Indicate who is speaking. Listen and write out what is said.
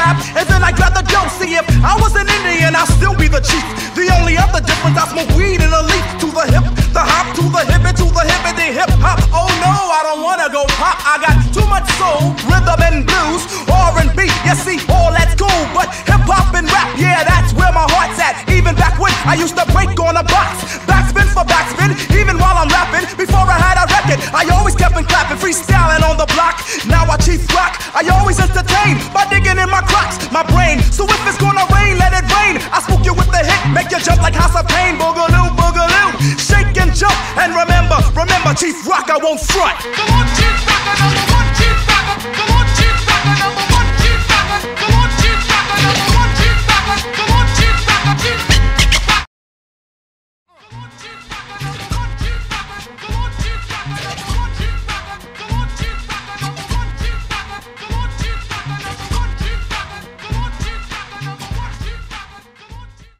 Speaker 1: rap, and then I grab the dough. See, if I was an Indian, I'd still be the chief. The only other difference, I smoke weed in a leaf. To the hip, the hop, to the hippity hip hop. Oh no, I don't wanna go pop. I got too much soul, rhythm and blues, R&B. You see, all that's cool, but hip hop and rap, yeah, that's where my heart's at. Even back when I used to break on a box, backspin for backspin, even while I'm rapping. Before I had a record, I always kept on clapping, freestyling on the block. Now I chief rock, I always entertain by digging in my crotch, my brain. So if it's gonna rain, let it rain. I spook you with the hit, make you jump like House of Pain. Boogaloo, boogaloo, shake and jump. And remember, Chief Rocka won't front.
Speaker 2: The one Chief Rocka, number one Chief.